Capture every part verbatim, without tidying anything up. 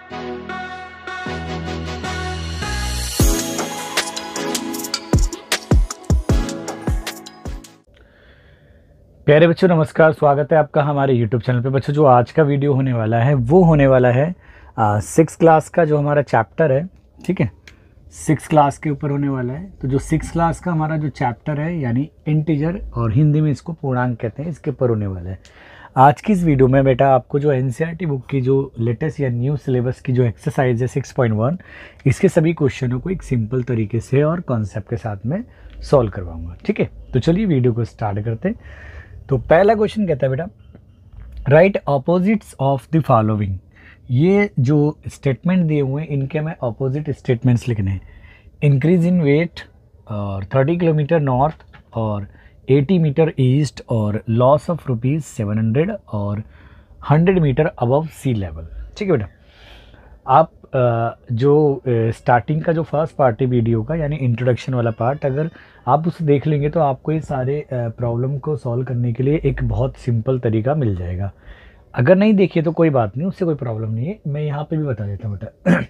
प्यारे बच्चों नमस्कार, स्वागत है आपका हमारे यूट्यूब चैनल पे। बच्चों जो आज का वीडियो होने वाला है वो होने वाला है सिक्स क्लास का जो हमारा चैप्टर है, ठीक है, सिक्स क्लास के ऊपर होने वाला है। तो जो सिक्स क्लास का हमारा जो चैप्टर है यानी इंटीजर और हिंदी में इसको पूर्णांक कहते हैं, इसके ऊपर होने वाला है। आज की इस वीडियो में बेटा आपको जो एनसीईआरटी बुक की जो लेटेस्ट या न्यू सिलेबस की जो एक्सरसाइज है सिक्स पॉइंट वन, इसके सभी क्वेश्चनों को एक सिंपल तरीके से और कॉन्सेप्ट के साथ में सॉल्व करवाऊँगा, ठीक है। तो चलिए वीडियो को स्टार्ट करते हैं। तो पहला क्वेश्चन कहता है बेटा, write opposites of the following. ये जो स्टेटमेंट दिए हुए हैं इनके हमें ऑपोजिट स्टेटमेंट्स लिखने हैं। इंक्रीज इन वेट और थर्टी किलोमीटर नॉर्थ और एटी मीटर ईस्ट और loss of rupees seven hundred और hundred metre above sea level, ठीक है बेटा। आप जो स्टार्टिंग का जो फर्स्ट पार्ट है वीडियो का यानी इंट्रोडक्शन वाला पार्ट, अगर आप उसे देख लेंगे तो आपको ये सारे प्रॉब्लम को सॉल्व करने के लिए एक बहुत सिंपल तरीका मिल जाएगा। अगर नहीं देखिए तो कोई बात नहीं, उससे कोई प्रॉब्लम नहीं है, मैं यहाँ पे भी बता देता हूँ बेटा।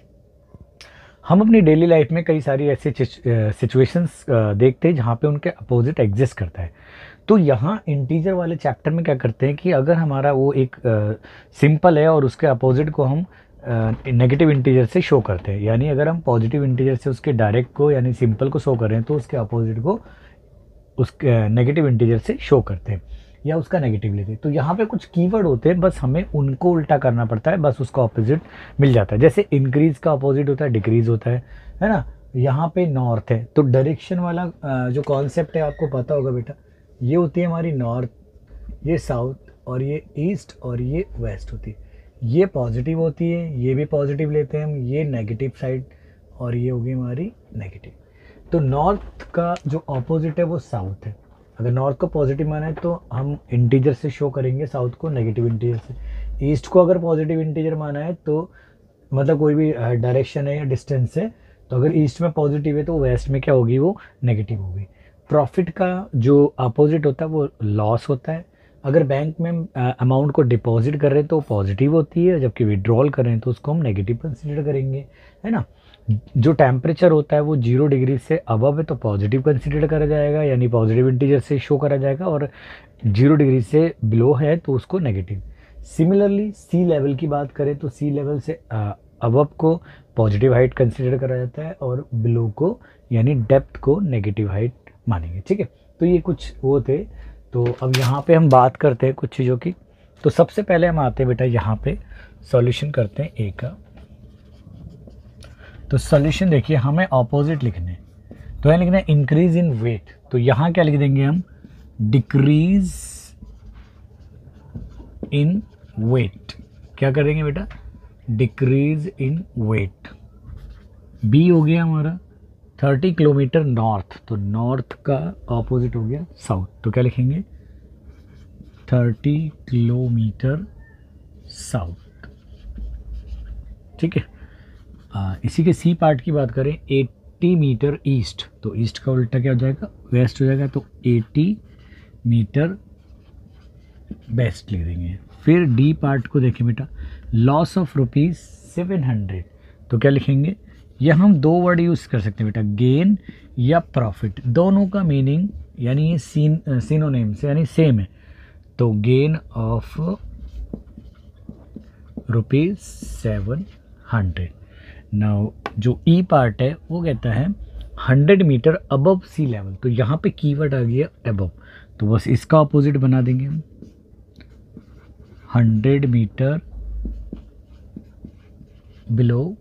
हम अपनी डेली लाइफ में कई सारी ऐसे सिचुएशंस देखते हैं जहाँ पे उनके अपोजिट एग्जिस्ट करता है। तो यहाँ इंटीजर वाले चैप्टर में क्या करते हैं कि अगर हमारा वो एक सिंपल है और उसके अपोजिट को हम नेगेटिव इंटीजर से शो करते हैं, यानी अगर हम पॉजिटिव इंटीजर से उसके डायरेक्ट को यानी सिंपल को शो कर रहे हैं तो उसके अपोजिट को उसके नेगेटिव इंटीजर से शो करते हैं या उसका नेगेटिव लेते हैं। तो यहाँ पे कुछ कीवर्ड होते हैं, बस हमें उनको उल्टा करना पड़ता है, बस उसका अपोजिट मिल जाता है। जैसे इंक्रीज का अपोजिट होता है डिक्रीज होता है, है ना। यहाँ पे नॉर्थ है तो डायरेक्शन वाला जो कॉन्सेप्ट है आपको पता होगा बेटा, ये होती है हमारी नॉर्थ, ये साउथ और ये ईस्ट और ये वेस्ट होती है। ये पॉजिटिव होती है, ये भी पॉजिटिव लेते हैं हम, ये नेगेटिव साइड और ये होगी हमारी नेगेटिव। तो नॉर्थ का जो ऑपोजिट है वो साउथ है। अगर नॉर्थ को पॉजिटिव माना है तो हम इंटीजर से शो करेंगे, साउथ को नेगेटिव इंटीजर से। ईस्ट को अगर पॉजिटिव इंटीजर माना है तो मतलब कोई भी डायरेक्शन है या डिस्टेंस है, तो अगर ईस्ट में पॉजिटिव है तो वेस्ट में क्या होगी, वो नेगेटिव होगी। प्रॉफिट का जो अपोजिट होता है वो लॉस होता है। अगर बैंक में अमाउंट को डिपॉजिट कर रहे हैं तो पॉजिटिव होती है, जबकि विड्रॉल कर रहे हैं तो उसको हम नेगेटिव कंसीडर करेंगे, है ना। जो टेम्परेचर होता है वो जीरो डिग्री से अबव है तो पॉजिटिव कंसीडर करा जाएगा, यानी पॉजिटिव इंटीजर से शो करा जाएगा, और जीरो डिग्री से बिलो है तो उसको नेगेटिव। सिमिलरली सी लेवल की बात करें तो सी लेवल से अबव को पॉजिटिव हाइट कंसीडर करा जाता है और बिलो को यानी डेप्थ को नेगेटिव हाइट मानेंगे, ठीक है। तो ये कुछ वो थे। तो अब यहाँ पे हम बात करते हैं कुछ चीज़ों की। तो सबसे पहले हम आते हैं बेटा यहाँ पे सॉल्यूशन करते हैं ए का। तो सॉल्यूशन देखिए, हमें ऑपोजिट लिखने हैं, तो यहाँ लिखना है इंक्रीज इन वेट। तो यहाँ क्या लिख देंगे हम, डिक्रीज इन वेट। क्या करेंगे बेटा, डिक्रीज इन वेट। बी हो गया हमारा थर्टी किलोमीटर नॉर्थ, तो नॉर्थ का ऑपोजिट हो गया साउथ, तो क्या लिखेंगे, थर्टी किलोमीटर साउथ, ठीक है। आ, इसी के सी पार्ट की बात करें, एटी मीटर ईस्ट, तो ईस्ट का उल्टा क्या हो जाएगा, वेस्ट हो जाएगा, तो एटी मीटर वेस्ट लिख देंगे। फिर डी पार्ट को देखें बेटा, loss of rupees seven hundred, तो क्या लिखेंगे, यह हम दो वर्ड यूज़ कर सकते हैं बेटा, गेन या प्रॉफिट, दोनों का मीनिंग यानी ये सीन सिनोनिम से यानी सेम है। तो gain of rupees seven hundred. Now जो ई पार्ट है वो कहता है hundred metre above sea level, तो यहाँ पे कीवर्ड आ गया अबव, तो बस इसका अपोजिट बना देंगे हम, hundred metre below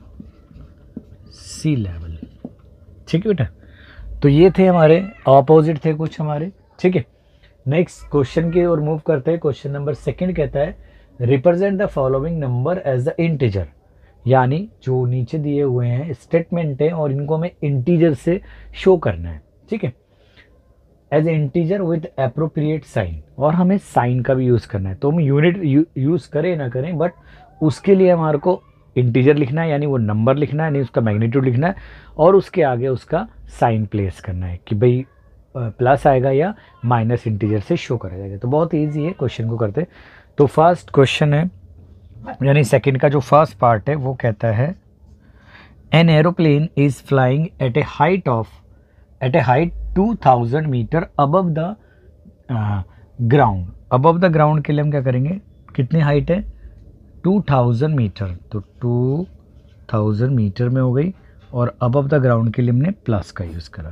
sea level, ठीक है बेटा। तो ये थे हमारे ऑपोजिट थे कुछ हमारे, ठीक है। नेक्स्ट क्वेश्चन की ओर मूव करते हैं। क्वेश्चन नंबर सेकंड कहता है represent the following number as the integer, यानी जो नीचे दिए हुए हैं स्टेटमेंट है और इनको हमें इंटीजर से शो करना है, ठीक है, as integer with appropriate sign, और हमें साइन का भी यूज़ करना है। तो हम यूनिट यूज़ करें ना करें, बट उसके लिए हमारे को इंटीजर लिखना है, यानी वो नंबर लिखना है, यानी उसका मैग्नीट्यूड लिखना है, और उसके आगे उसका साइन प्लेस करना है कि भाई प्लस आएगा या माइनस इंटीजर से शो करा जाएगा। तो बहुत ईजी है, क्वेश्चन को करते हैं। तो फर्स्ट क्वेश्चन है यानी सेकंड का जो फर्स्ट पार्ट है वो कहता है an aeroplane is flying at a height of at a height two thousand metre above the ground. Above the ground के लिए हम क्या करेंगे, कितनी हाइट है, टू थाउजेंड मीटर, तो टू थाउजेंड मीटर में हो गई, और अबव द ग्राउंड के लिए हमने प्लस का यूज़ करा।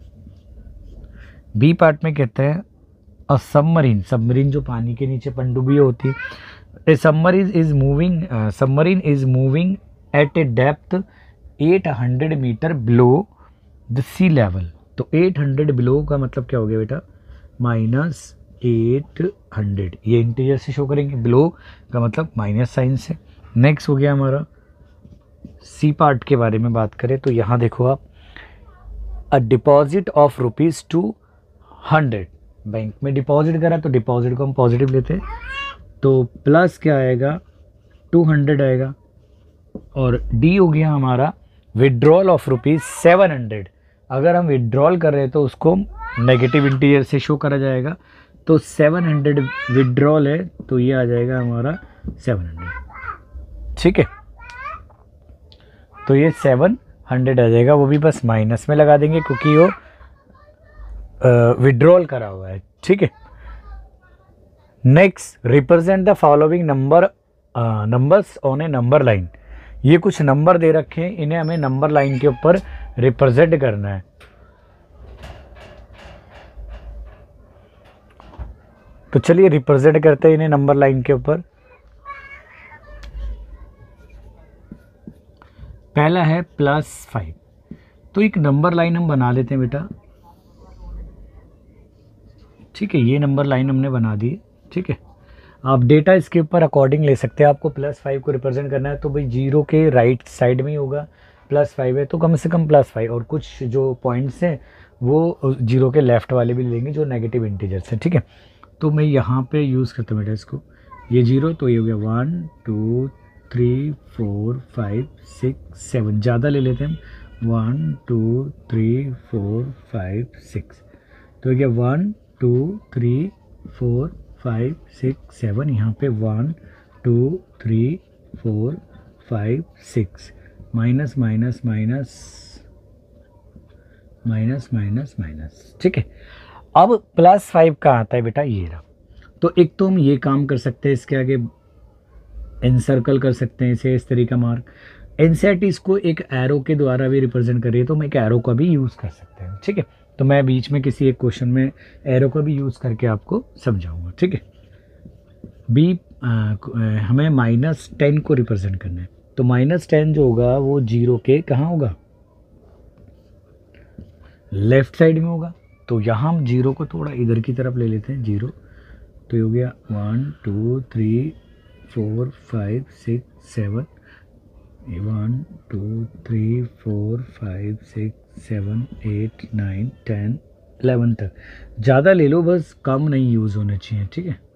बी पार्ट में कहते हैं अ सबमरीन, सबमरीन जो पानी के नीचे पनडुब्बी होती है, a submarine is moving submarine is moving at a depth eight hundred metre below the sea level. तो एट हंड्रेड बिलो का मतलब क्या हो गया बेटा, माइनस एट हंड्रेड, ये इंटीजर से शो करेंगे, बिलो का मतलब माइनस साइन से। नेक्स्ट हो गया हमारा सी पार्ट के बारे में बात करें तो यहाँ देखो आप, a deposit of rupees two hundred, bank में डिपॉजिट करा तो डिपॉजिट को हम पॉजिटिव लेते हैं, तो प्लस क्या आएगा, टू हंड्रेड आएगा। और डी हो गया हमारा withdrawal of rupees seven hundred, अगर हम विड्रॉल कर रहे हैं तो उसको नेगेटिव इंटीजर से शो करा जाएगा, तो सेवन हंड्रेड विड्रॉल है तो ये आ जाएगा हमारा सेवन हंड्रेड। ठीक है, तो ये सेवन हंड्रेड आ जाएगा, वो भी बस माइनस में लगा देंगे क्योंकि वो विड्रॉल करा हुआ है। ठीक है, next represent the following number numbers on a number line. ये कुछ नंबर दे रखे हैं, इन्हें हमें नंबर लाइन के ऊपर रिप्रेजेंट करना है। तो चलिए रिप्रेजेंट करते हैं इन्हें नंबर लाइन के ऊपर। पहला है प्लस फाइव, तो एक नंबर लाइन हम बना लेते हैं बेटा। ठीक है, ये नंबर लाइन हमने बना दी। ठीक है, आप डेटा इसके ऊपर अकॉर्डिंग ले सकते हैं। आपको प्लस फाइव को रिप्रेजेंट करना है तो भाई जीरो के राइट साइड में ही होगा, प्लस फाइव है तो कम से कम प्लस फाइव, और कुछ जो पॉइंट्स हैं वो जीरो के लेफ्ट वाले भी लेंगे जो नेगेटिव इंटीजर्स हैं। ठीक है, तो मैं यहाँ पे यूज़ करता हूँ बेटा इसको, ये जीरो तो ये हो गया one two three four five six seven, ज़्यादा ले लेते हैं हम, one two three four five six, तो ये गया one two three four five six seven, यहाँ पे one two three four five six, minus minus minus minus minus minus. ठीक है, अब प्लस फाइव का आता है बेटा ये रहा, तो एक तो हम ये काम कर सकते हैं, इसके आगे एनसर्कल कर सकते हैं इसे इस तरीका मार्क। एनसीईआरटी इसको एक एरो के द्वारा भी रिप्रेजेंट कर रही है तो हम एक एरो का भी यूज़ कर सकते हैं। ठीक है, तो मैं बीच में किसी एक क्वेश्चन में एरो का भी यूज़ करके आपको समझाऊंगा। ठीक है, बी आ, हमें माइनस टेन को रिप्रेजेंट करना है, तो माइनस टेन जो होगा वो जीरो के कहाँ होगा, लेफ्ट साइड में होगा, तो यहाँ हम जीरो को थोड़ा इधर की तरफ ले लेते हैं, जीरो, तो ये हो गया one two three four five six seven, one two three four five six seven eight nine ten eleven तक, ज़्यादा ले लो बस कम नहीं यूज़ होने चाहिए। ठीक है,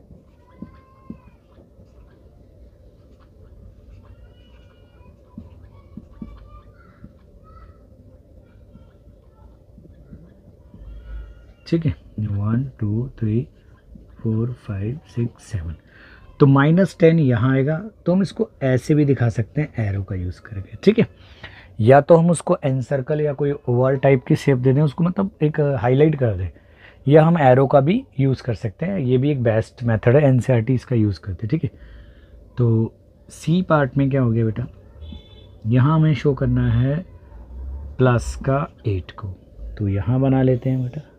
ठीक है, one two three four five six seven, तो माइनस टेन यहाँ आएगा, तो हम इसको ऐसे भी दिखा सकते हैं एरो का यूज़ करके। ठीक है, या तो हम उसको एन सर्कल या कोई ओवल टाइप की शेप दे दें, उसको मतलब एक हाईलाइट कर दें, या हम एरो का भी यूज़ कर सकते हैं, ये भी एक बेस्ट मेथड है, एनसीईआरटी इसका यूज़ करते हैं। ठीक है, तो सी पार्ट में क्या हो गया बेटा, यहाँ हमें शो करना है प्लस का एट को, तो यहाँ बना लेते हैं बेटा,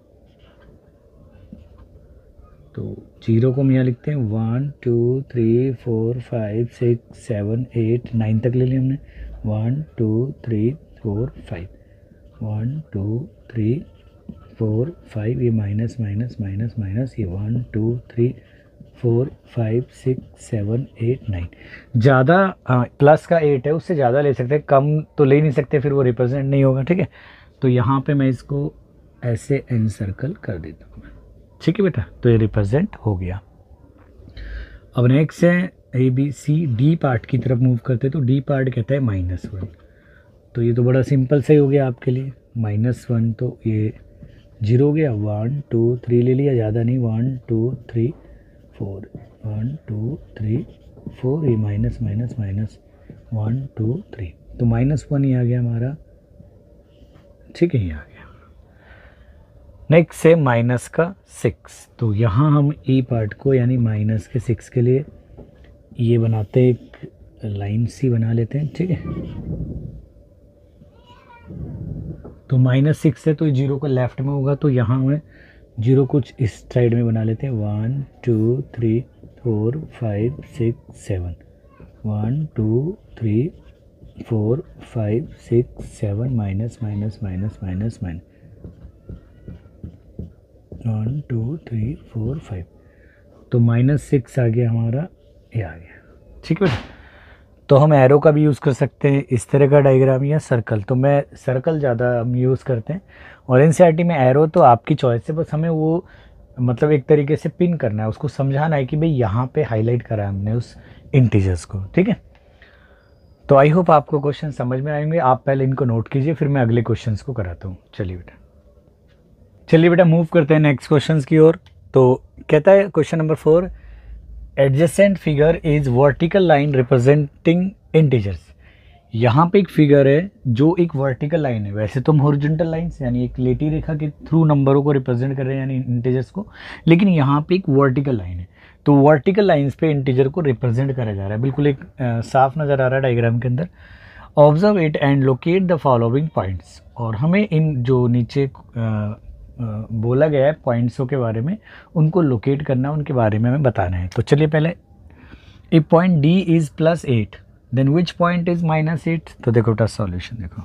तो जीरो को हम यहाँ लिखते हैं, one two three four five six seven eight nine तक ले लिया हमने, one two three four five, one two three four five, ये माइनस माइनस माइनस माइनस, ये one two three four five six seven eight nine, ज़्यादा plus का eight है उससे ज़्यादा ले सकते हैं, कम तो ले नहीं सकते, फिर वो रिप्रेजेंट नहीं होगा। ठीक है, तो यहाँ पे मैं इसको ऐसे एन सर्कल कर देता हूँ। ठीक है बेटा, तो ये रिप्रेजेंट हो गया। अब नेक्स्ट है A B C D part की तरफ मूव करते, तो डी पार्ट कहता है माइनस वन, तो ये तो बड़ा सिंपल से ही हो गया आपके लिए, माइनस वन तो ये जीरो हो गया, वन टू थ्री ले लिया, ज़्यादा नहीं, one two three four, one two three four, ये minus minus minus one two three, तो माइनस वन ही आ गया हमारा, ठीक है, ये आ गया। नेक्स्ट है माइनस का सिक्स, तो यहाँ हम ई पार्ट को यानी माइनस के सिक्स के लिए ये बनाते एक लाइन सी बना लेते हैं, ठीक है। तो माइनस सिक्स है तो जीरो का लेफ्ट में होगा, तो यहाँ हमें जीरो कुछ इस साइड में बना लेते हैं। One two three four five six seven, one two three four five six seven, minus minus minus minus minus, one two three four five, तो माइनस सिक्स आ गया हमारा, ये आ गया, ठीक है। तो हम एरो का भी यूज़ कर सकते हैं, इस तरह का डायग्राम या सर्कल, तो मैं सर्कल ज़्यादा हम यूज़ करते हैं। और एनसीईआरटी में एरो तो आपकी चॉइस है, बस हमें वो मतलब एक तरीके से पिन करना है, उसको समझाना है कि भाई यहाँ पे हाईलाइट करा है हमने उस इंटीजर्स को, ठीक है। तो आई होप आपको क्वेश्चन समझ में आएंगे। आप पहले इनको नोट कीजिए, फिर मैं अगले क्वेश्चन को कराता हूँ। चलिए बेटा चलिए बेटा मूव करते हैं नेक्स्ट क्वेश्चन की ओर। तो कहता है question number four, adjacent figure is vertical line representing integers. यहाँ पे एक फिगर है जो एक वर्टिकल लाइन है, वैसे तो हम हॉरिजॉन्टल लाइंस यानी एक लेटी रेखा के थ्रू नंबरों को रिप्रेजेंट कर रहे हैं यानी इंटीजर्स को, लेकिन यहाँ पे एक वर्टिकल लाइन है, तो वर्टिकल लाइंस पे इंटीजर को रिप्रेजेंट करा जा रहा है। बिल्कुल एक आ, साफ नज़र आ रहा है डायग्राम के अंदर। Observe it and locate the following points, और हमें इन जो नीचे आ, बोला गया है पॉइंट्सों के बारे में, उनको लोकेट करना, उनके बारे में हमें बताना है। तो चलिए पहले, a point D is plus eight, then which point is minus eight. तो देखो बेटा सॉल्यूशन देखो,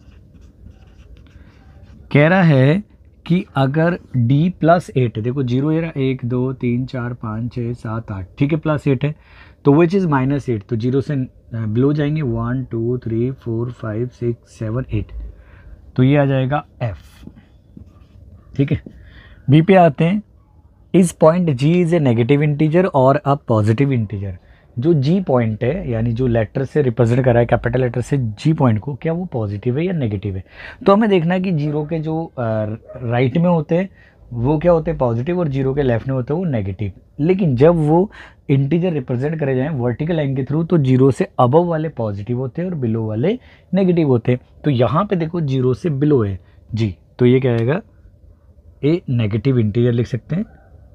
कह रहा है कि अगर डी प्लस एट है, देखो जीरो ये रहा, एक दो तीन चार पाँच छः सात आठ, ठीक है, प्लस एट है, तो विच इज़ माइनस एट, तो जीरो से बिलो जाएंगे, one two three four five six seven eight, तो ये आ जाएगा एफ, ठीक है। बी पे आते हैं, इस point G is a negative integer और अ पॉजिटिव इंटीजर। जो जी पॉइंट है यानी जो लेटर से रिप्रेजेंट कर रहा है, कैपिटल लेटर से जी पॉइंट को, क्या वो पॉजिटिव है या नेगेटिव है। तो हमें देखना है कि जीरो के जो राइट में होते हैं वो क्या होते हैं, पॉजिटिव, और जीरो के लेफ्ट में होते हैं वो नेगेटिव। लेकिन जब वो इंटीजर रिप्रेजेंट करे जाएँ वर्टिकल लाइन के थ्रू, तो जीरो से अबव वाले पॉजिटिव होते हैं और बिलो वाले नेगेटिव होते हैं। तो यहाँ पे देखो जीरो से बिलो है जी, तो ये क्या आएगा, ए नेगेटिव इंटीजर लिख सकते हैं,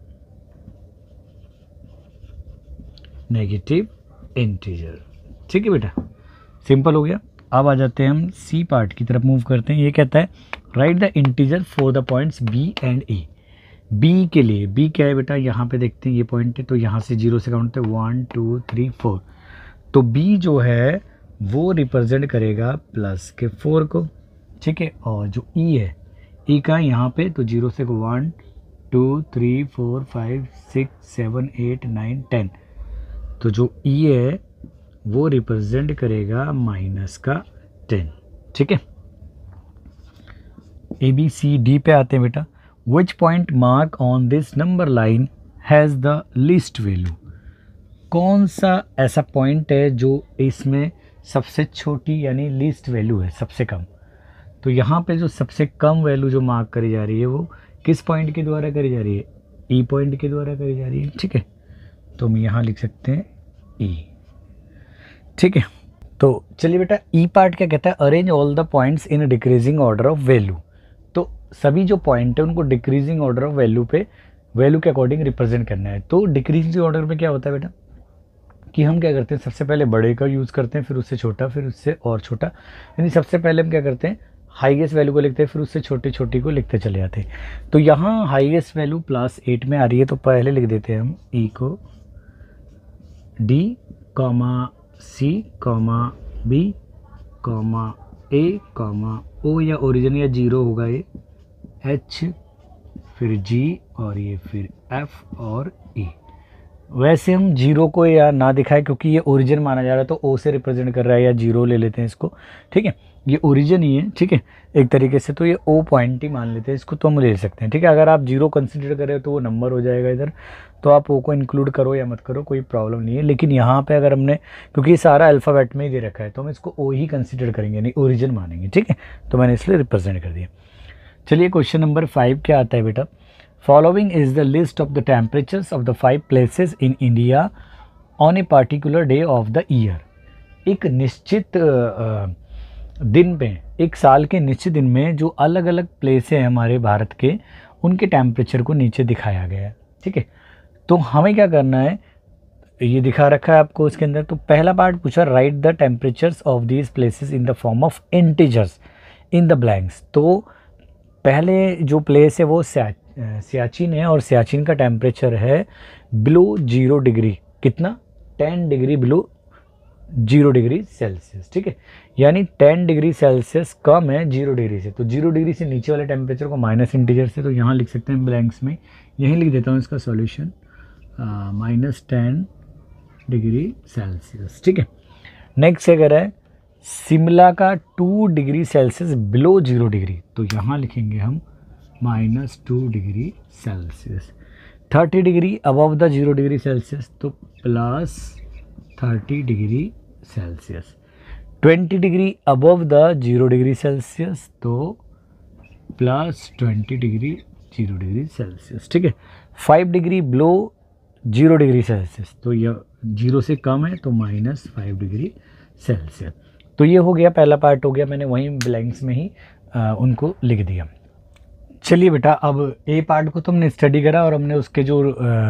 नेगेटिव इंटीजर, ठीक है बेटा, सिंपल हो गया। अब आ जाते हैं हम सी पार्ट की तरफ मूव करते हैं। ये कहता है write the integer for the points B and A. B के लिए, बी क्या है बेटा, यहाँ पे देखते हैं ये पॉइंट है, तो यहाँ से जीरो से काउंट है, वन टू थ्री फोर, तो बी जो है वो रिप्रेजेंट करेगा प्लस के फोर को, ठीक है। और जो ई है, ई का यहाँ पे, तो जीरो से one two three four five six seven eight nine ten, तो जो ई है वो रिप्रेजेंट करेगा माइनस का टेन, ठीक है। ए बी सी डी पे आते हैं बेटा। Which point mark on this number line has the least value. कौन सा ऐसा पॉइंट है जो इसमें सबसे छोटी यानी लीस्ट वैल्यू है, सबसे कम। तो यहाँ पे जो सबसे कम वैल्यू जो मार्क करी जा रही है वो किस पॉइंट के द्वारा करी जा रही है, ई पॉइंट के द्वारा करी जा रही है, ठीक है। तो हम यहाँ लिख सकते हैं ई, ठीक है। तो चलिए बेटा, ई पार्ट क्या कहता है, arrange all the points in decreasing order of value. तो सभी जो पॉइंट है उनको डिक्रीजिंग ऑर्डर ऑफ वैल्यू पे, वैल्यू के अकॉर्डिंग रिप्रेजेंट करना है। तो डिक्रीजिंग ऑर्डर में क्या होता है बेटा कि हम क्या करते हैं, सबसे पहले बड़े का यूज़ करते हैं, फिर उससे छोटा, फिर उससे और छोटा, यानी सबसे पहले हम क्या करते हैं, हाईएस्ट वैल्यू को लिखते हैं, फिर उससे छोटी छोटी को लिखते चले जाते हैं। तो यहाँ हाईएस्ट वैल्यू प्लस एट में आ रही है, तो पहले लिख देते हैं हम ई को D comma C comma B comma A comma O, या ओरिजिन या जीरो होगा ये, एच फिर जी और ये फिर एफ और ई। वैसे हम जीरो को या ना दिखाए क्योंकि ये ओरिजिन माना जा रहा है, तो ओ से रिप्रेजेंट कर रहा है, या जीरो ले लेते हैं इसको, ठीक है, ये ओरिजिन ही है, ठीक है, एक तरीके से। तो ये ओ पॉइंट ही मान लेते हैं इसको, तो हम ले सकते हैं, ठीक है। अगर आप जीरो कंसिडर करें तो वो नंबर हो जाएगा इधर, तो आप ओ को इंक्लूड करो या मत करो, कोई प्रॉब्लम नहीं है। लेकिन यहाँ पे अगर हमने, क्योंकि ये सारा अल्फ़ाबेट में ही दे रखा है, तो हम इसको ओ ही कंसिडर करेंगे, नहीं ओरिजिन मानेंगे, ठीक है। तो मैंने इसलिए रिप्रेजेंट कर दिया। चलिए क्वेश्चन नंबर फाइव क्या आता है बेटा, following is the list of the temperatures of the five places in India on a particular day of the year, एक निश्चित दिन पे, एक साल के निश्चित दिन में जो अलग अलग प्लेस है हमारे भारत के, उनके टेम्परेचर को नीचे दिखाया गया है। ठीक है, तो हमें क्या करना है, ये दिखा रखा है आपको इसके अंदर। तो पहला पार्ट पूछा, write the temperatures of these places in the form of integers in the blanks. तो पहले जो प्लेस है वो सिया सियाचिन है, और सियाचिन का टेम्परेचर है बिलो जीरो डिग्री, कितना, ten degree below zero degree Celsius. ठीक है, यानी टेन डिग्री सेल्सियस कम है जीरो डिग्री से। तो जीरो डिग्री से नीचे वाले टेम्परेचर को माइनस इंटीजर से, तो यहाँ लिख सकते हैं ब्लैंक्स में, यहीं लिख देता हूँ इसका solution, minus ten degree Celsius. ठीक है, नेक्स्ट क्या कह रहा है, शिमला का two degree Celsius below zero degree, तो यहाँ लिखेंगे हम minus two degree Celsius. Thirty degree above the zero degree Celsius, तो plus thirty degree Celsius. Twenty degree above the zero degree Celsius, तो plus twenty degree zero degree Celsius. ठीक है, five degree below zero degree Celsius, तो यह zero से कम है, तो minus five degree Celsius. तो ये हो गया, पहला पार्ट हो गया, मैंने वहीं ब्लैंक्स में ही आ, उनको लिख दिया। चलिए बेटा, अब ए पार्ट को तुमने स्टडी करा और हमने उसके जो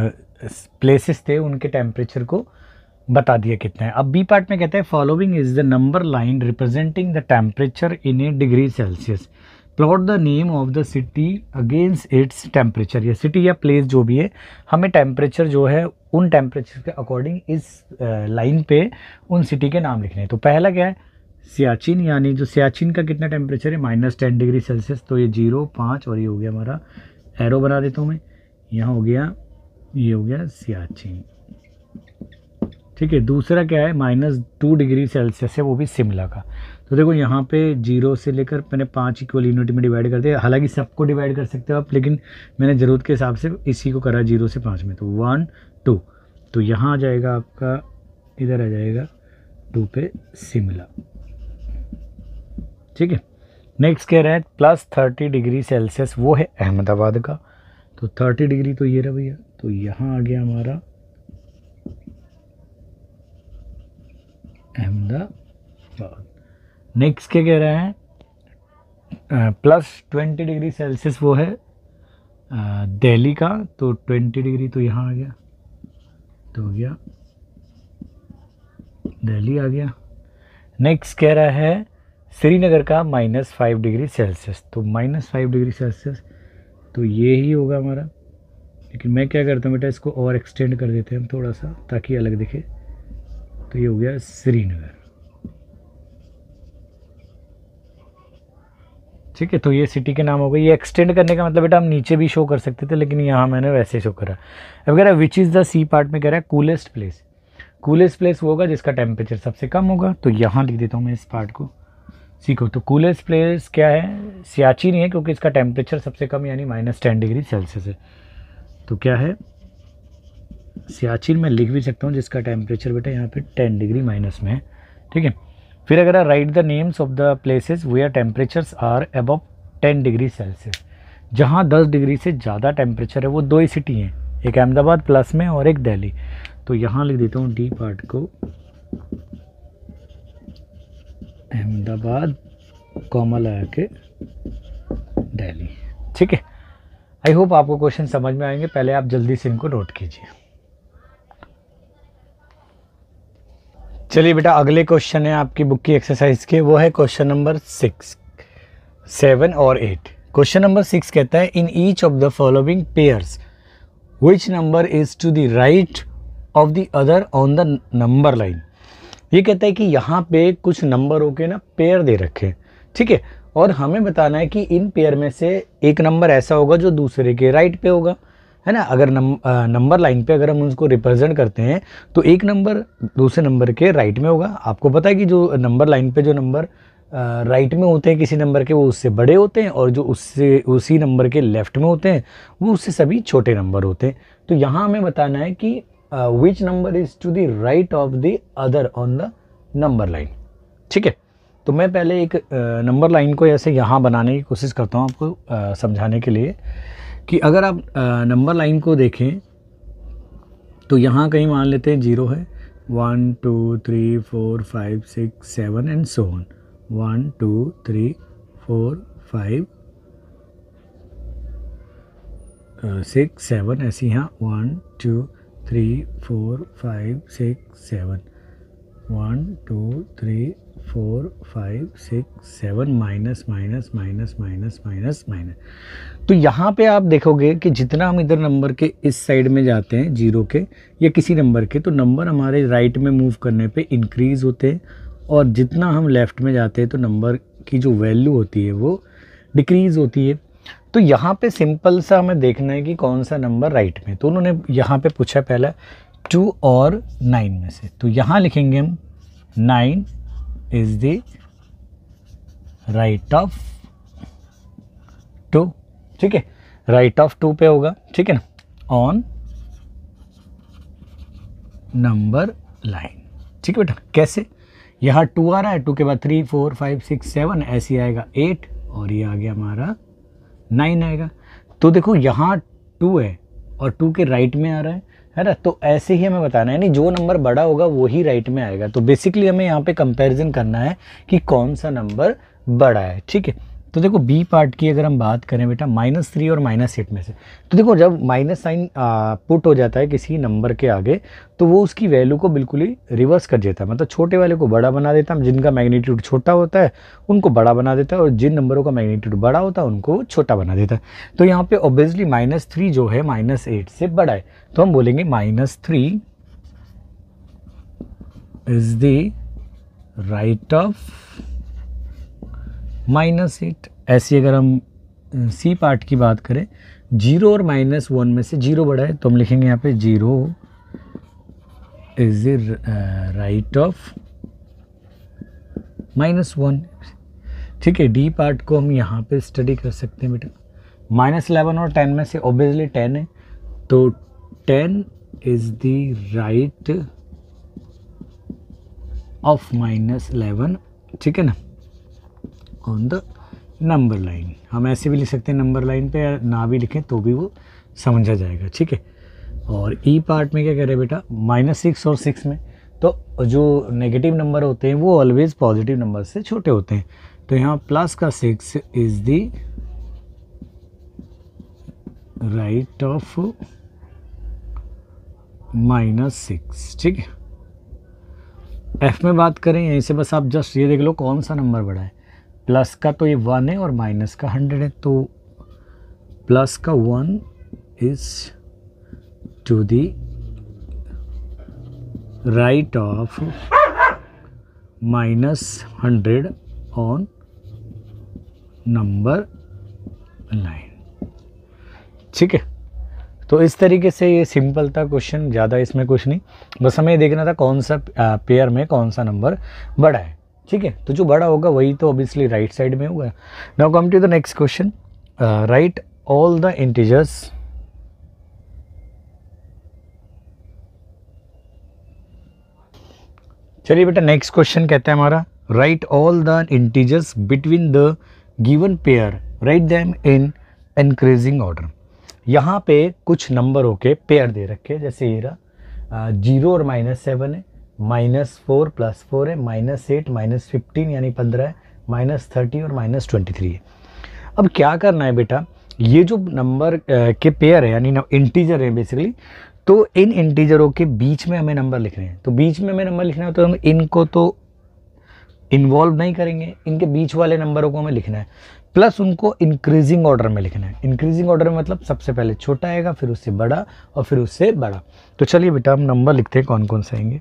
प्लेसेस थे उनके टेम्परेचर को बता दिया कितना है। अब बी पार्ट में कहता है, following is the number line representing the temperature in a degree Celsius, plot the name of the city against its temperature. या सिटी या प्लेस जो भी है, हमें टेम्परेचर जो है उन टेम्परेचर के अकॉर्डिंग इस लाइन पे उन सिटी के नाम लिखने हैं। तो पहला क्या है, सियाचिन, यानी जो सियाचिन का कितना टेम्परेचर है, माइनस टेन डिग्री सेल्सियस, तो ये जीरो पाँच, और ये हो गया हमारा, एरो बना देता हूँ मैं, यहाँ हो गया, ये हो गया सियाचिन। ठीक है, दूसरा क्या है, माइनस टू डिग्री सेल्सियस है, वो भी शिमला का। तो देखो यहाँ पे जीरो से लेकर मैंने पाँच इक्वल यूनिट में डिवाइड कर दिया, हालांकि सबको डिवाइड कर सकते हो आप, लेकिन मैंने ज़रूरत के हिसाब से इसी को करा जीरो से पाँच में। तो वन टू, तो यहाँ आ जाएगा आपका, इधर आ जाएगा टू पे शिमला। ठीक है, नेक्स्ट कह रहा है प्लस थर्टी डिग्री सेल्सियस, वो है अहमदाबाद का। तो थर्टी डिग्री तो ये रहा भैया, तो यहाँ आ गया हमारा अहमदाबाद। नेक्स्ट क्या कह रहा है, प्लस ट्वेंटी डिग्री सेल्सियस, वो है दिल्ली का। तो ट्वेंटी डिग्री तो यहाँ आ गया, तो हो गया दिल्ली आ गया। नेक्स्ट कह रहा है श्रीनगर का माइनस फाइव डिग्री सेल्सियस, तो माइनस फाइव डिग्री सेल्सियस तो ये ही होगा हमारा। लेकिन मैं क्या करता हूँ बेटा, इसको और एक्सटेंड कर देते हैं हम थोड़ा सा, ताकि अलग दिखे। तो ये हो गया श्रीनगर। ठीक है, तो ये सिटी के नाम हो गए। ये एक्सटेंड करने का मतलब बेटा हम नीचे भी शो कर सकते थे, लेकिन यहाँ मैंने वैसे शो करा। अब कह रहा है which is the C part में कह रहा है कूलेस्ट प्लेस। कूलेस्ट प्लेस वो होगा जिसका टेम्परेचर सबसे कम होगा। तो यहाँ लिख देता हूँ मैं इस पार्ट को, सीखो। तो कूलेस्ट प्लेस क्या है, सियाचिन है, क्योंकि इसका टेम्परेचर सबसे कम यानी माइनस टेन डिग्री सेल्सियस है। तो क्या है, सियाचिन में लिख भी सकता हूँ जिसका टेम्परेचर बेटा यहाँ पे टेन डिग्री माइनस में है। ठीक है, फिर अगर write the names of the places where temperatures are above ten degree Celsius, जहाँ दस डिग्री से ज़्यादा टेम्परेचर है, वो दो ही सिटी हैं, एक अहमदाबाद प्लस में और एक दिल्ली। तो यहाँ लिख देता हूँ डी पार्ट को, अहमदाबाद कॉमा लगा के दिल्ली। ठीक है, आई होप आपको क्वेश्चन समझ में आएंगे। पहले आप जल्दी से इनको नोट कीजिए। चलिए बेटा, अगले क्वेश्चन है आपकी बुक की एक्सरसाइज के, वो है क्वेश्चन नंबर सिक्स, सेवन और एट। क्वेश्चन नंबर सिक्स कहता है in each of the following pairs which number is to the right of the other on the number line. ये कहता है कि यहाँ पे कुछ नंबरों के ना पेयर दे रखे हैं। ठीक है, और हमें बताना है कि इन पेयर में से एक नंबर ऐसा होगा जो दूसरे के राइट पे होगा, है ना। अगर नम, नंबर लाइन पे अगर हम उसको रिप्रेजेंट करते हैं तो एक नंबर दूसरे नंबर के राइट में होगा। आपको पता है कि जो नंबर लाइन पे जो नंबर राइट में होते हैं किसी नंबर के, वो उससे बड़े होते हैं, और जो उससे उसी नंबर के लेफ्ट में होते हैं वो उससे सभी छोटे नंबर होते हैं। तो यहाँ हमें बताना है कि which number is to the right of the other on the number line. ठीक है, तो मैं पहले एक नंबर लाइन को ऐसे यहाँ बनाने की कोशिश करता हूँ आपको uh, समझाने के लिए कि अगर आप नंबर लाइन को देखें तो यहाँ कहीं मान लेते हैं जीरो है, one two three four five six seven and so on, one two three four five six seven, ऐसे यहाँ one two three four five six seven, one two three four five six seven, minus minus minus minus minus minus. तो यहाँ पे आप देखोगे कि जितना हम इधर नंबर के इस साइड में जाते हैं जीरो के या किसी नंबर के, तो नंबर हमारे राइट में मूव करने पे इंक्रीज़ होते हैं, और जितना हम लेफ़्ट में जाते हैं तो नंबर की जो वैल्यू होती है वो डिक्रीज़ होती है। तो यहाँ पे सिंपल सा हमें देखना है कि कौन सा नंबर राइट में। तो उन्होंने यहाँ पे पूछा पहला टू और नाइन में से, तो यहाँ लिखेंगे हम nine is the right of two, ठीक है, राइट ऑफ टू पे होगा, ठीक है ना, ऑन नंबर लाइन, ठीक है बेटा। कैसे, यहाँ टू आ रहा है, टू के बाद three four five six seven, ऐसे आएगा एट, और ये आ गया हमारा नाइन आएगा। तो देखो यहाँ टू है और टू के राइट में आ रहा है, है ना, तो ऐसे ही हमें बताना है, यानी जो नंबर बड़ा होगा वो ही राइट में आएगा। तो बेसिकली हमें यहाँ पे कंपैरिजन करना है कि कौन सा नंबर बड़ा है, ठीक है। तो देखो बी पार्ट की अगर हम बात करें बेटा, माइनस थ्री और माइनस एट में से, तो देखो जब माइनस साइन पुट हो जाता है किसी नंबर के आगे, तो वो उसकी वैल्यू को बिल्कुल ही रिवर्स कर देता है, मतलब छोटे वाले को बड़ा बना देता है, जिनका मैग्नीट्यूड छोटा होता है उनको बड़ा बना देता है, और जिन नंबरों का मैग्नीट्यूड बड़ा होता है उनको छोटा बना देता है। तो यहाँ पे ऑब्वियसली माइनस थ्री जो है माइनस एट से बड़ा है, तो हम बोलेंगे minus three is the right of minus eight. ऐसी अगर हम सी पार्ट की बात करें, जीरो और माइनस वन में से जीरो बड़ा है, तो हम लिखेंगे यहाँ पे zero is the right of minus one, ठीक है। डी पार्ट को हम यहाँ पे स्टडी कर सकते हैं बेटा, माइनस इलेवन और टेन में से ऑब्वियसली टेन है, तो ten is the right of minus eleven, ठीक है ना, ऑन द नंबर लाइन। हम ऐसे भी लिख सकते हैं नंबर लाइन पे, या ना भी लिखें तो भी वो समझा जाएगा, ठीक है। और ई पार्ट में क्या कह रहे हैं बेटा, माइनस सिक्स और सिक्स में, तो जो नेगेटिव नंबर होते हैं वो ऑलवेज पॉजिटिव नंबर से छोटे होते हैं, तो यहाँ प्लस का six is the right of minus six, ठीक है। एफ में बात करें, यहीं से बस आप जस्ट ये देख लो कौन सा नंबर बड़ा है, प्लस का तो ये वन है और माइनस का हंड्रेड है, तो प्लस का one is to the right of minus hundred on number line, ठीक है। तो इस तरीके से ये सिंपल था क्वेश्चन, ज़्यादा इसमें कुछ नहीं, बस हमें देखना था कौन सा पेयर में कौन सा नंबर बड़ा है, ठीक है। तो जो बड़ा होगा वही तो ऑब्वियसली राइट साइड में होगा। Now come to the next question, write all the integers चलिए बेटा नेक्स्ट क्वेश्चन कहता है हमारा, write all the integers between the given pair, write them in increasing order. यहाँ पे कुछ नंबरों के पेयर दे रखे हैं, जैसे ये रहा जीरो और माइनस सेवन है, माइनस फोर प्लस फोर है, माइनस एट माइनस फिफ्टीन यानी पंद्रह है, माइनस थर्टी और माइनस ट्वेंटी थ्री है। अब क्या करना है बेटा, ये जो नंबर के पेयर है यानी इंटीजर है बेसिकली, तो इन इंटीजरों के बीच में हमें नंबर लिखने हैं। तो बीच में हमें नंबर लिखना है तो हम इनको तो इन्वॉल्व नहीं करेंगे, इनके बीच वाले नंबरों को हमें लिखना है, प्लस उनको इंक्रीजिंग ऑर्डर में लिखना है। इंक्रीजिंग ऑर्डर में मतलब सबसे पहले छोटा आएगा, फिर उससे बड़ा और फिर उससे बड़ा। तो चलिए बेटा हम नंबर लिखते हैं कौन कौन से आएंगे।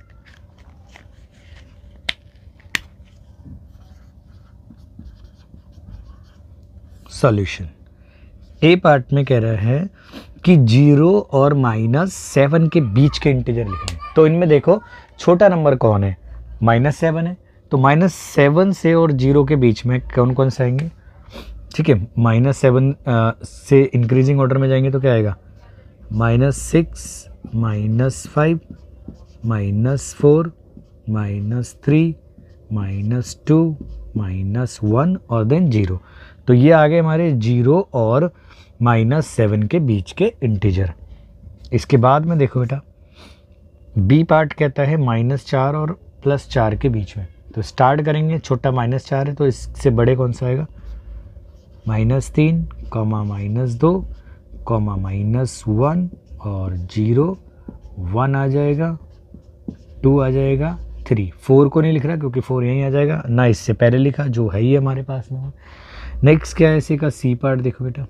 सॉल्यूशन ए पार्ट में कह रहा है कि जीरो और माइनस सेवन के बीच के इंटीजर लिखने हैं। तो इनमें देखो छोटा नंबर कौन है, माइनस सेवन है, तो माइनस सेवन से और जीरो के बीच में कौन कौन से आएंगे, ठीक है। माइनस सेवन से इंक्रीजिंग ऑर्डर में जाएंगे तो क्या आएगा, minus six, minus five, minus four, minus three, minus two, minus one और देन जीरो। तो ये आ गए हमारे जीरो और माइनस सेवन के बीच के इंटीजर। इसके बाद में देखो बेटा बी पार्ट कहता है माइनस चार और प्लस चार के बीच में। तो स्टार्ट करेंगे, छोटा माइनस चार है तो इससे बड़े कौन सा आएगा, माइनस तीन कॉमा माइनस दो कॉमा माइनस वन और जीरो, वन आ जाएगा, टू आ जाएगा, थ्री। फोर को नहीं लिख रहा क्योंकि फोर यहीं आ जाएगा, ना इससे पहले लिखा जो है ही हमारे पास में। नेक्स्ट क्या है इसी का सी पार्ट, देखो बेटा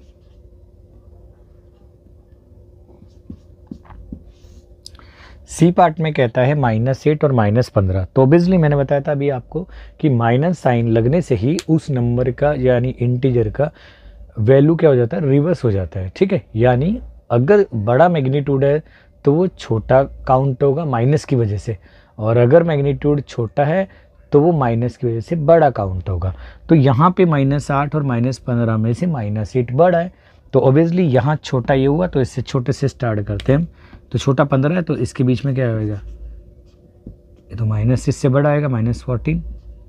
सी पार्ट में कहता है माइनस एट और माइनस पंद्रह। तो ऑब्वियसली मैंने बताया था अभी आपको कि माइनस साइन लगने से ही उस नंबर का यानी इंटीजर का वैल्यू क्या हो जाता है, रिवर्स हो जाता है, ठीक है। यानी अगर बड़ा मैग्नीट्यूड है तो वो छोटा काउंट होगा माइनस की वजह से, और अगर मैग्नीट्यूड छोटा है तो वो माइनस की वजह से बड़ा काउंट होगा। तो यहाँ पे माइनस आठ और माइनस पंद्रह में से माइनस एट बड़ा है, तो ऑब्वियसली यहाँ छोटा ये हुआ, तो इससे छोटे से स्टार्ट करते हैं हम। तो छोटा पंद्रह है तो इसके बीच में क्या होएगा, ये तो माइनस सिक्स से बड़ा आएगा, माइनस फोर्टीन,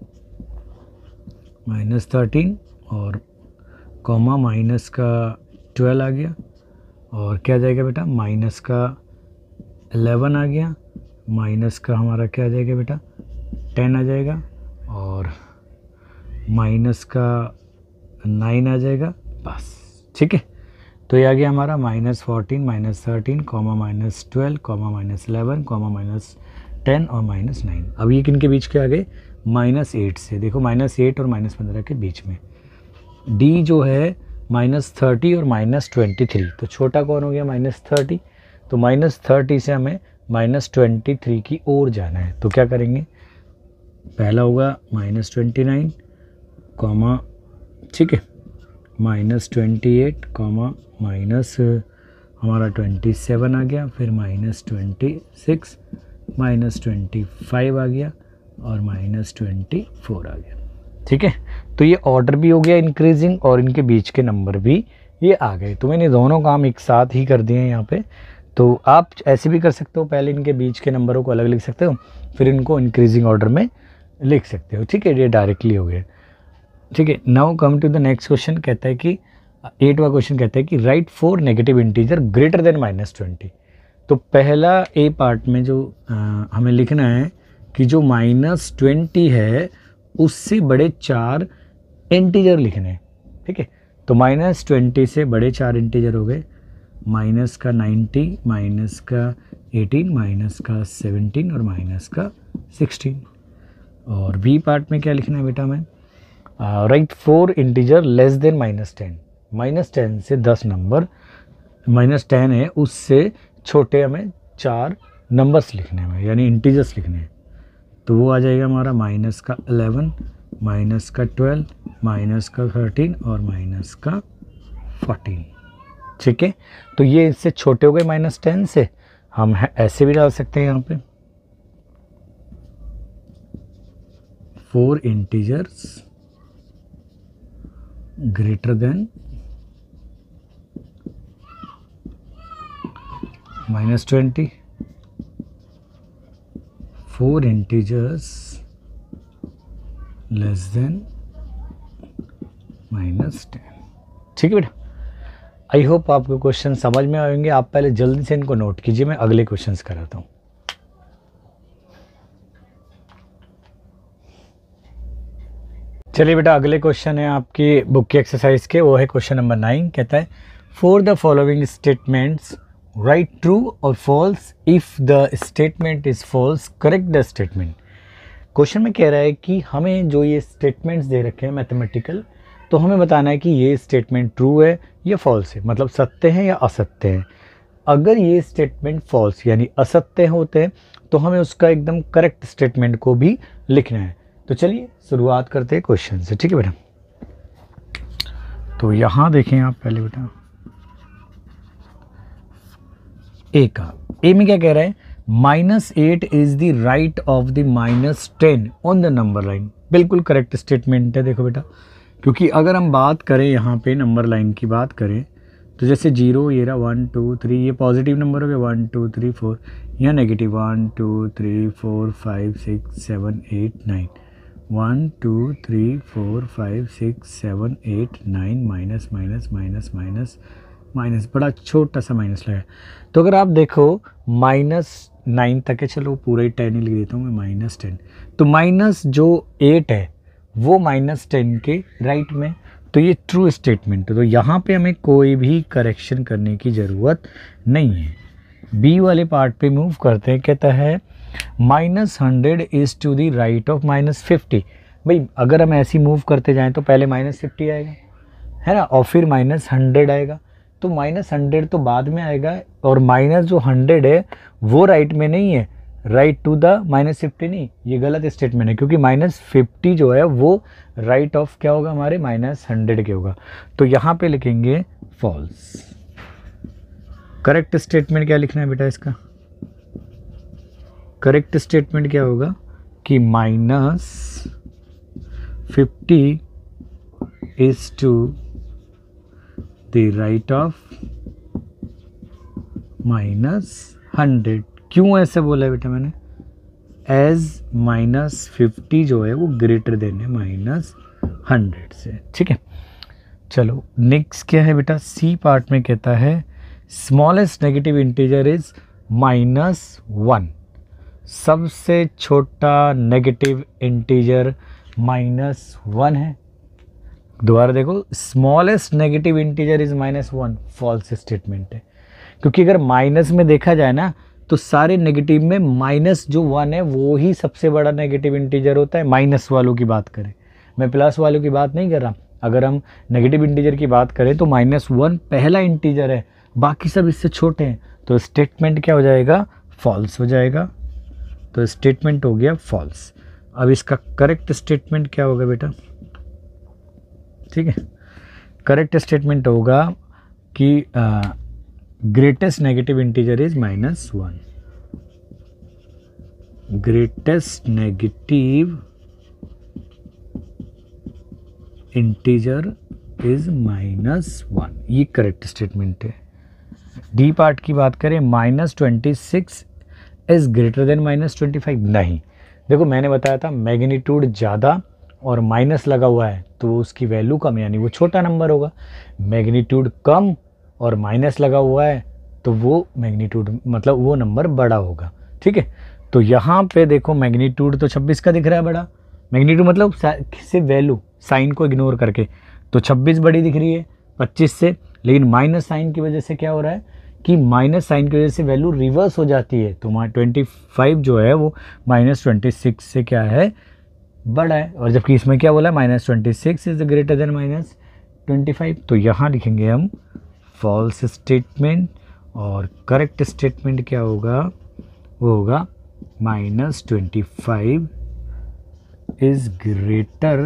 माइनस थर्टीन और कॉमा माइनस का ट्वेल्व आ गया, और क्या जाएगा बेटा माइनस का इलेवन आ गया, माइनस का हमारा क्या आ जाएगा बेटा टेन आ जाएगा, और माइनस का नाइन आ जाएगा, बस ठीक है। तो ये आ गया हमारा minus fourteen, minus thirteen, comma minus twelve, comma minus eleven, comma minus ten और माइनस नाइन। अब ये किन के बीच के आ गए, माइनस एट से, देखो माइनस एट और माइनस पंद्रह के बीच में। डी जो है माइनस थर्टी और माइनस ट्वेंटी थ्री, तो छोटा कौन हो गया माइनस थर्टी, तो माइनस थर्टी से हमें माइनस ट्वेंटी थ्री की ओर जाना है। तो क्या करेंगे, पहला होगा माइनस ट्वेंटी नाइन कॉमा, ठीक है, minus twenty eight comma minus हमारा ट्वेंटी सेवन आ गया, फिर minus twenty six, minus twenty five आ गया और माइनस ट्वेंटी फोर आ गया, ठीक है। तो ये ऑर्डर भी हो गया इंक्रीजिंग और इनके बीच के नंबर भी ये आ गए। तो मैंने दोनों काम एक साथ ही कर दिए हैं यहाँ पे। तो आप ऐसे भी कर सकते हो, पहले इनके बीच के नंबरों को अलग लिख सकते हो, फिर इनको इंक्रीजिंग ऑर्डर में लिख सकते हो, ठीक है। ये डायरेक्टली हो गया, ठीक है। Now come to the next question, कहता है कि एटवा क्वेश्चन कहता है कि write four negative integer greater than minus twenty. तो पहला ए पार्ट में जो आ, हमें लिखना है कि जो माइनस ट्वेंटी है उससे बड़े चार इंटीजर लिखने हैं, ठीक है। तो माइनस ट्वेंटी से बड़े चार इंटीजर हो गए, माइनस का नाइन्टी, माइनस का एटीन, माइनस का सेवनटीन और माइनस का सिक्सटीन। और बी पार्ट में क्या लिखना है बेटा हमें, write four integer less than minus ten. Minus ten से दस नंबर, माइनस टेन है उससे छोटे हमें चार नंबर्स लिखने हैं यानी इंटीजर्स लिखने हैं। तो वो आ जाएगा हमारा माइनस का इलेवन, माइनस का ट्वेल्व, माइनस का थर्टीन और माइनस का फोर्टीन, ठीक है। तो ये इससे छोटे हो गए माइनस टेन से, हम ऐसे भी डाल सकते हैं यहाँ पे four integers greater than minus twenty, four integers less than minus ten, ठीक है बेटा। आई होप आपको क्वेश्चन समझ में आएंगे। आप पहले जल्दी से इनको नोट कीजिए, मैं अगले क्वेश्चंस कराता हूँ। चलिए बेटा, अगले क्वेश्चन है आपकी बुक की एक्सरसाइज के, वो है क्वेश्चन नंबर नाइन। कहता है for the following statements write true और false, if the statement is false correct the statement. Question में कह रहा है कि हमें जो ये स्टेटमेंट्स दे रखे हैं मैथमेटिकल, तो हमें बताना है कि ये स्टेटमेंट ट्रू है या फॉल्स है, मतलब सत्य है या असत्य है। अगर ये स्टेटमेंट फॉल्स यानी असत्य होते हैं तो हमें उसका एकदम करेक्ट स्टेटमेंट को भी लिखना है। तो चलिए शुरुआत करते हैं क्वेश्चन से, ठीक है बेटा। तो यहाँ देखें आप पहले बेटा ए का, ए में क्या कह रहा है, minus eight is the right of the minus ten on the number line. बिल्कुल करेक्ट स्टेटमेंट है, देखो बेटा, क्योंकि अगर हम बात करें यहाँ पे नंबर लाइन की बात करें तो जैसे जीरो ये रहा, वन टू थ्री ये पॉजिटिव नंबर हो गया, वन टू थ्री फोर, यहाँ negative one two three four five six seven eight nine, one two three four five six seven eight nine, minus minus minus minus minus, बड़ा छोटा सा minus लगा। तो अगर आप देखो माइनस नाइन तक है, चलो पूरा ही टेन ही लिख देता हूँ मैं, माइनस टेन। तो माइनस जो एट है वो माइनस टेन के राइट में, तो ये ट्रू स्टेटमेंट है। तो यहाँ पे हमें कोई भी करेक्शन करने की ज़रूरत नहीं है। बी वाले पार्ट पे मूव करते हैं, कहता है minus hundred is to the right of minus fifty. भाई अगर हम ऐसी मूव करते जाएं तो पहले माइनस फिफ्टी आएगा, है ना, और फिर माइनस हंड्रेड आएगा। तो माइनस हंड्रेड तो बाद में आएगा, और माइनस जो हंड्रेड है वो राइट में नहीं है, right to the minus fifty नहीं, ये गलत स्टेटमेंट है, क्योंकि माइनस फिफ्टी जो है वो राइट ऑफ क्या होगा हमारे, माइनस हंड्रेड के होगा। तो यहाँ पे लिखेंगे फॉल्स। करेक्ट स्टेटमेंट क्या लिखना है बेटा इसका? करेक्ट स्टेटमेंट क्या होगा कि minus fifty is to the right of minus hundred. क्यों ऐसे बोला है बेटा मैंने? एज माइनस फिफ्टी जो है वो ग्रेटर देन है माइनस हंड्रेड से, ठीक है। चलो नेक्स्ट क्या है बेटा, सी पार्ट में कहता है smallest negative integer is minus one. सबसे छोटा नेगेटिव इंटीजर माइनस वन है। दोबारा देखो, smallest negative integer is minus one, false statement है, क्योंकि अगर माइनस में देखा जाए ना तो सारे नेगेटिव में माइनस जो वन है वो ही सबसे बड़ा नेगेटिव इंटीजर होता है। माइनस वालों की बात करें, मैं प्लस वालों की बात नहीं कर रहा। अगर हम नेगेटिव इंटीजर की बात करें तो माइनस वन पहला इंटीजर है, बाकी सब इससे छोटे हैं। तो स्टेटमेंट क्या हो जाएगा, फॉल्स हो जाएगा। तो स्टेटमेंट हो गया फॉल्स। अब इसका करेक्ट स्टेटमेंट क्या होगा बेटा? ठीक है, करेक्ट स्टेटमेंट होगा कि greatest negative integer is minus one. Greatest negative integer is minus one, ये करेक्ट स्टेटमेंट है। डी पार्ट की बात करें, minus twenty six is greater than minus twenty five. नहीं, देखो मैंने बताया था मैग्नीट्यूड ज़्यादा और माइनस लगा हुआ है तो उसकी वैल्यू कम, यानी वो छोटा नंबर होगा। मैग्नीट्यूड कम और माइनस लगा हुआ है तो वो मैग्नीट्यूड मतलब वो नंबर बड़ा होगा, ठीक है। तो यहाँ पे देखो मैग्नीट्यूड तो छब्बीस का दिख रहा है बड़ा, मैग्नीट्यूड मतलब सिर्फ वैल्यू, साइन को इग्नोर करके, तो छब्बीस बड़ी दिख रही है पच्चीस से। लेकिन माइनस साइन की वजह से क्या हो रहा है कि माइनस साइन की वजह से वैल्यू रिवर्स हो जाती है। तो ट्वेंटी फाइव जो है वो माइनस ट्वेंटी सिक्स से क्या है, बड़ा है। और जबकि इसमें क्या बोला है, minus twenty six is greater than minus twenty five. तो यहाँ लिखेंगे हम फॉल्स स्टेटमेंट, और करेक्ट स्टेटमेंट क्या होगा, वो होगा minus twenty five is greater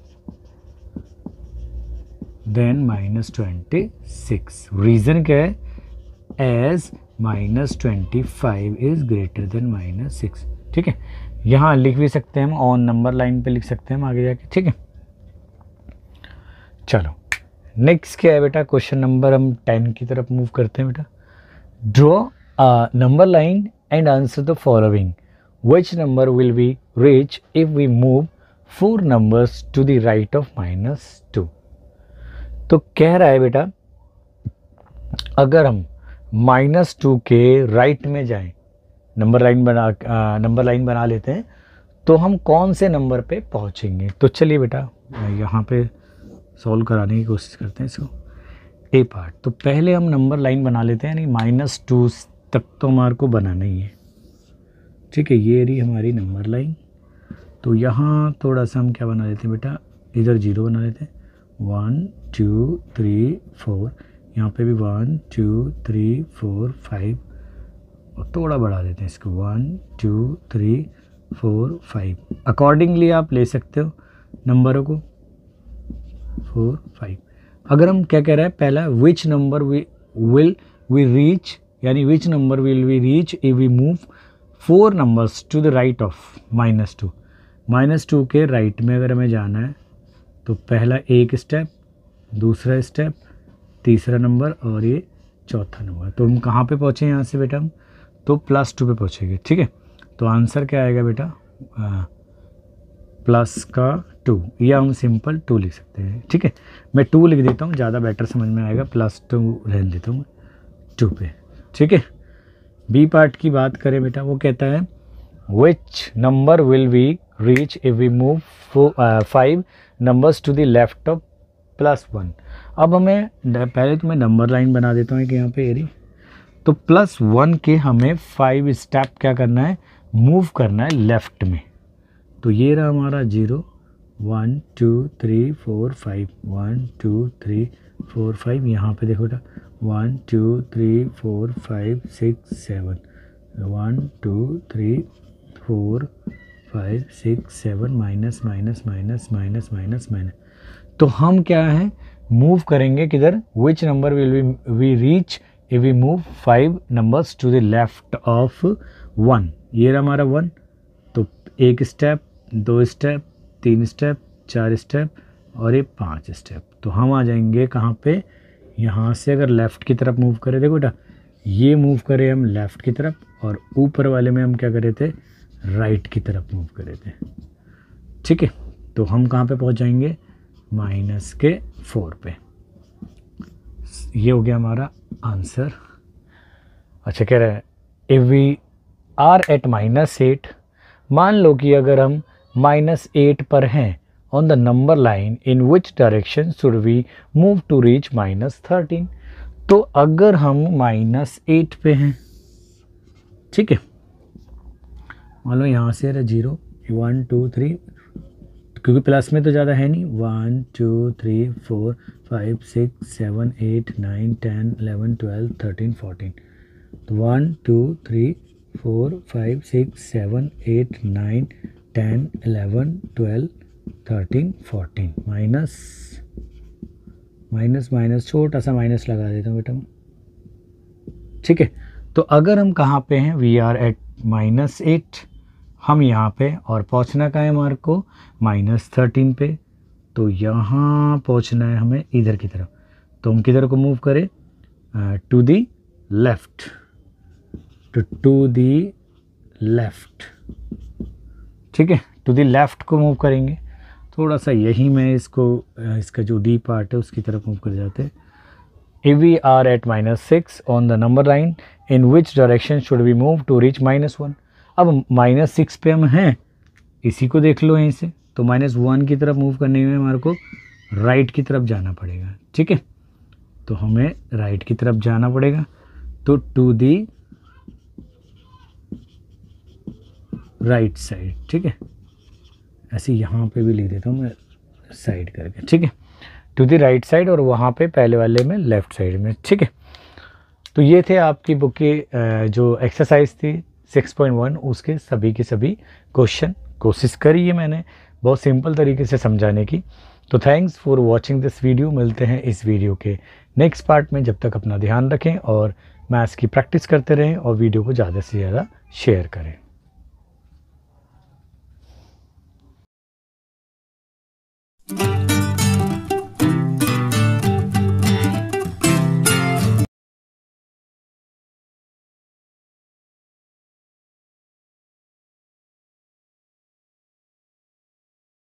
than minus twenty six. Reason क्या है, as minus twenty five is greater than minus six, ठीक है। यहाँ लिख भी सकते हैं हम, ऑन नंबर लाइन पे लिख सकते हैं हम आगे जाके, ठीक है। चलो नेक्स्ट क्या है बेटा, क्वेश्चन नंबर हम टेन की तरफ मूव करते हैं बेटा। Draw a number line and answer the following, which number will be reach if we move four numbers to the right of minus two. तो कह रहा है बेटा अगर हम माइनस टू के राइट में जाएं, नंबर लाइन बना नंबर लाइन बना लेते हैं, तो हम कौन से नंबर पे पहुंचेंगे। तो चलिए बेटा यहाँ पे सॉल्व कराने की कोशिश करते हैं इसको। ए पार्ट, तो पहले हम नंबर लाइन बना लेते हैं, यानी माइनस टू तक तो हमारे को बनाना ही है, ठीक है। ये रही हमारी नंबर लाइन। तो यहाँ थोड़ा सा हम क्या बना लेते हैं बेटा, इधर जीरो बना लेते हैं, वन टू थ्री फोर, यहाँ पे भी one two three four five, और थोड़ा बढ़ा देते हैं इसको, one two three four five. Accordingly आप ले सकते हो नंबरों को, फोर फाइव। अगर हम क्या कह रहे हैं, पहला which number we will we reach, यानी which number will we reach if we move four numbers to the right of minus two. Minus two के राइट में अगर हमें जाना है तो पहला एक स्टेप, दूसरा स्टेप, तीसरा नंबर और ये चौथा नंबर। तो हम कहाँ पे पहुँचे यहाँ से बेटा, हम तो प्लस टू पे पहुँचेंगे, ठीक है। तो आंसर क्या आएगा बेटा, आ, प्लस का टू, या हम सिंपल टू लिख सकते हैं, ठीक है। मैं टू लिख देता हूँ, ज़्यादा बेटर समझ में आएगा, प्लस टू रहने देता हूँ टू पे, ठीक है। बी पार्ट की बात करें बेटा, वो कहता है which number will we reach if we move five numbers to the left of plus one. अब हमें पहले तो मैं नंबर लाइन बना देता हूँ कि यहाँ पे एरी, तो प्लस वन के हमें फाइव स्टेप क्या करना है, मूव करना है लेफ़्ट में। तो ये रहा हमारा zero, one two three four five, one two three four five, यहाँ पे देखो बेटा one two three four five six seven, one two three four five six seven, minus minus minus minus minus minus. तो हम क्या है, move करेंगे किधर, which number will we we reach if we move five numbers to the left of one. ये रहा हमारा one, तो एक स्टेप, दो स्टेप, तीन स्टेप, चार स्टेप और ये पांच स्टेप। तो हम आ जाएंगे कहाँ पे, यहाँ से अगर लेफ़्ट की तरफ मूव करें, देखो बेटा ये मूव करें हम लेफ़्ट की तरफ और ऊपर वाले में हम क्या करे थे, राइट की तरफ मूव करे थे। ठीक है, तो हम कहाँ पे पहुँच जाएंगे, माइनस के फोर पे। ये हो गया हमारा आंसर। अच्छा कह रहा है if we are at minus eight, मान लो कि अगर हम माइनस एट पर हैं, on the number line in which direction should we move to reach minus thirteen. तो अगर हम माइनस एट पे हैं, ठीक है, मान लो यहाँ से है जीरो, वन टू थ्री, क्योंकि प्लस में तो ज़्यादा है नहीं, one two three four five six seven eight nine ten eleven twelve thirteen fourteen, तो one two three four five six seven eight nine ten eleven twelve thirteen fourteen, minus minus minus छोटा सा minus लगा देता हूँ बेटा। ठीक है, तो अगर हम कहाँ पे हैं, we are at minus eight, हम यहाँ पे, और पहुँचना का है हमारे को माइनस थर्टीन पे, तो यहाँ पहुँचना है हमें इधर की तरफ। तो हम किधर को मूव करें, to the left, to to the left. ठीक है, टू दी लेफ़्ट को मूव करेंगे। थोड़ा सा यही मैं इसको, इसका जो डी पार्ट है उसकी तरफ मूव कर जाते हैं। If we are at minus six on the number line in which direction should we move to reach minus one. अब माइनस सिक्स पे हम हैं, इसी को देख लो यहीं से, तो माइनस वन की तरफ मूव करने में हमारे को राइट की तरफ जाना पड़ेगा। ठीक है, तो हमें राइट की तरफ जाना पड़ेगा, तो टू दी राइट साइड। ठीक है, ऐसे यहाँ पे भी लिख देता हूँ मैं साइड करके। ठीक है, टू दी राइट साइड, और वहाँ पे पहले वाले में लेफ़्ट साइड में। ठीक है, तो ये थे आपकी बुक की जो एक्सरसाइज थी सिक्स पॉइंट वन, उसके सभी के सभी क्वेश्चन। कोशिश करी है मैंने बहुत सिंपल तरीके से समझाने की। तो thanks for watching this video. मिलते हैं इस वीडियो के नेक्स्ट पार्ट में। जब तक अपना ध्यान रखें और मैथ्स की प्रैक्टिस करते रहें और वीडियो को ज़्यादा से ज़्यादा शेयर करें।